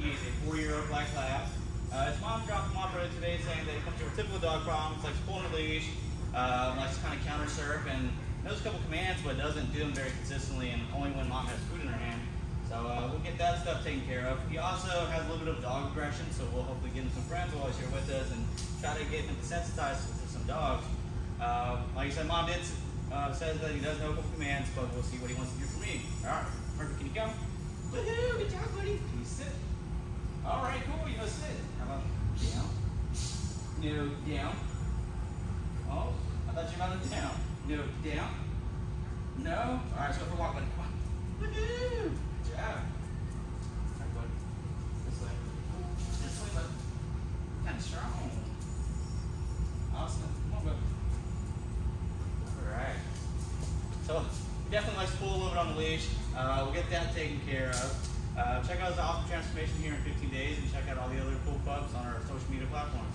He's a 4-year-old black lab. His mom dropped him off earlier today saying that he comes here with typical dog problems, likes pulling a leash, likes to kind of counter surf, and knows a couple commands, but doesn't do them very consistently, and only when mom has food in her hand. So we'll get that stuff taken care of. He also has a little bit of dog aggression, so we'll hopefully get him some friends while he's here with us and try to get him desensitized to some dogs. Like I said, mom says that he does know a couple commands, but we'll see what he wants to do for me. All right, Murphy, can you go? Woohoo, good job, buddy. Can you sit? All right, cool, you go sit. How about down? No, down. Oh, I thought you were about to down. No, down. No? All right, let's go for a walk, buddy. Come on. Woohoo! Good job. All right, buddy. This way. This way, buddy. Kind of strong. Awesome. Come on, buddy. All right. So, he definitely likes to pull a little bit on the leash. We'll get that taken care of. Check out the Awesome Transformation here in 15 days and check out all the other cool pups on our social media platforms.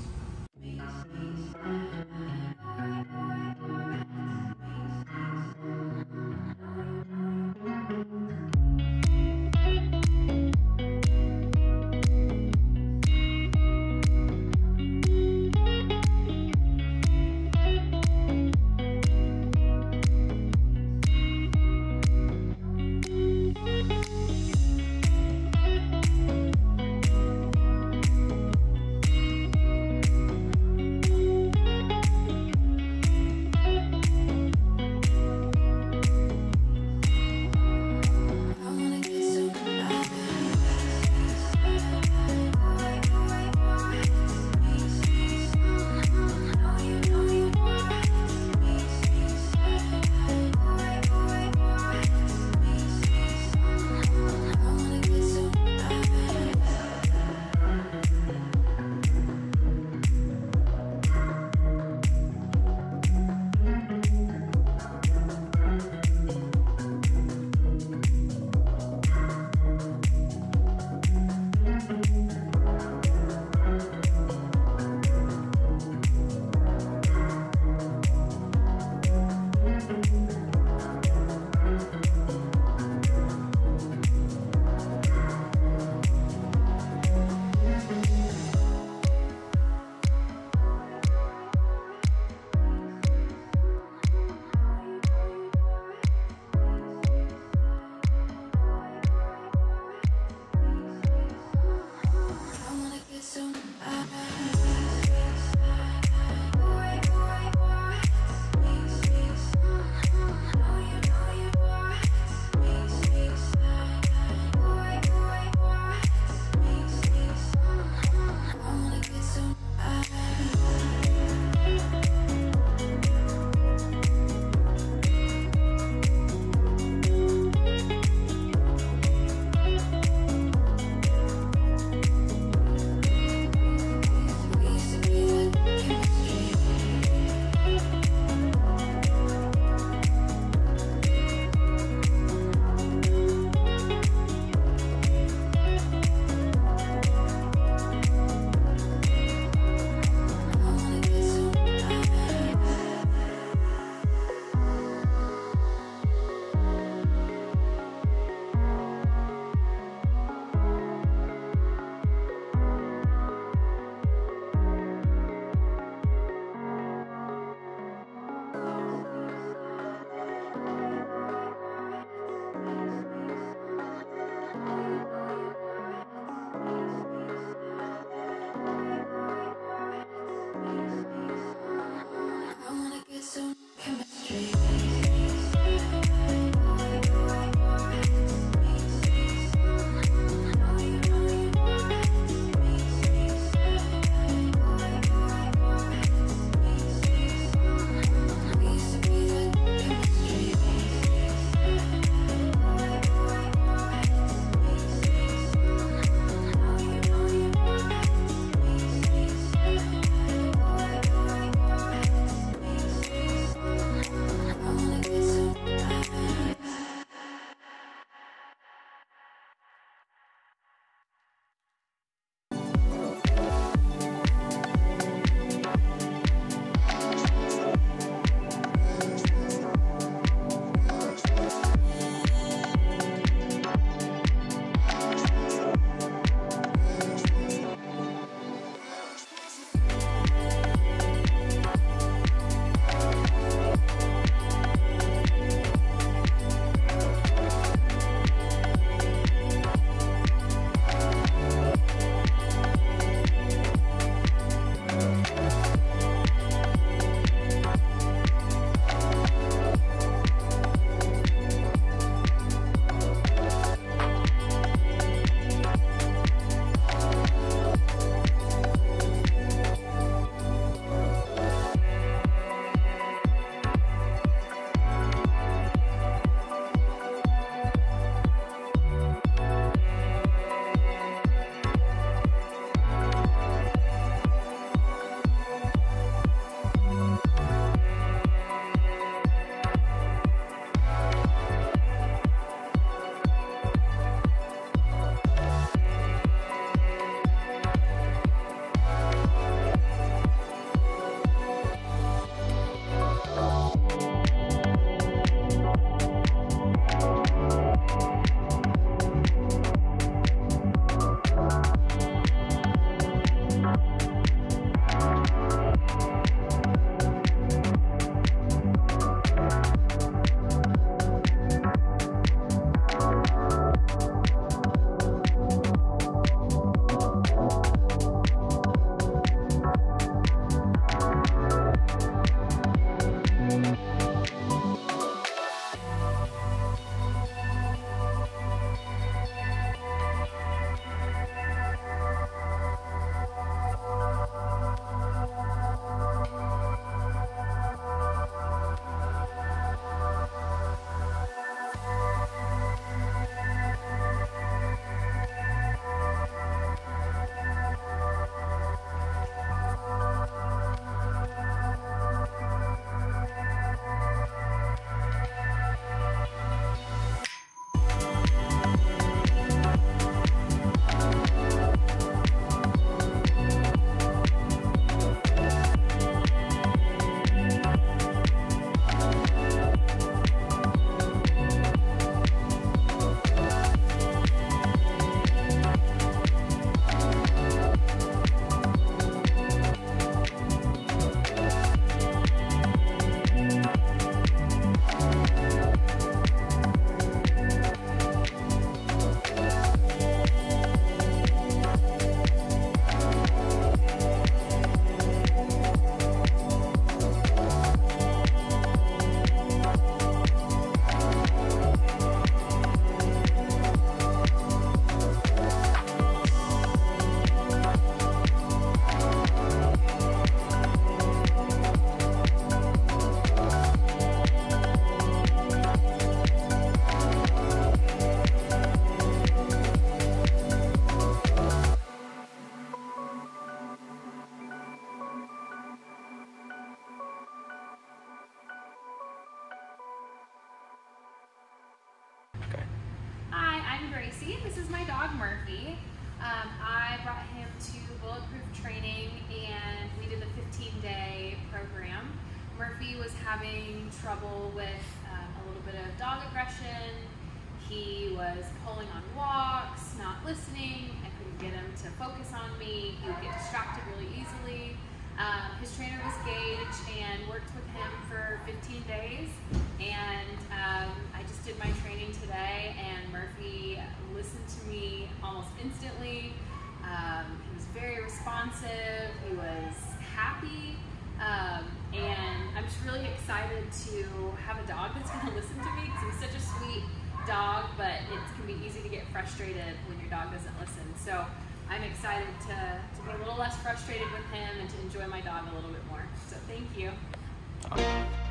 Tracy. This is my dog Murphy. I brought him to Bulletproof Training and we did a 15-day program. Murphy was having trouble with a little bit of dog aggression. He was pulling on walks, not listening. I couldn't get him to focus on me. He would get distracted really easily. His trainer was Gage and worked with him for 15 days. And I just did my training today and Murphy listened to me almost instantly. He was very responsive. He was happy. And I'm just really excited to have a dog that's going to listen to me because he's such a sweet dog, but it can be easy to get frustrated when your dog doesn't listen. So I'm excited to be a little less frustrated with him and to enjoy my dog a little bit more. So thank you.